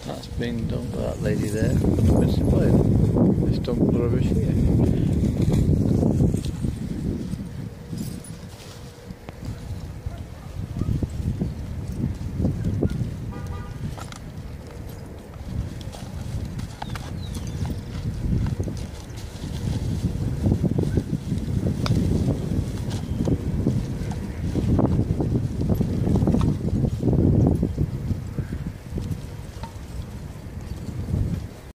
That's being done by that lady there. What's the point? Just dump the rubbish here.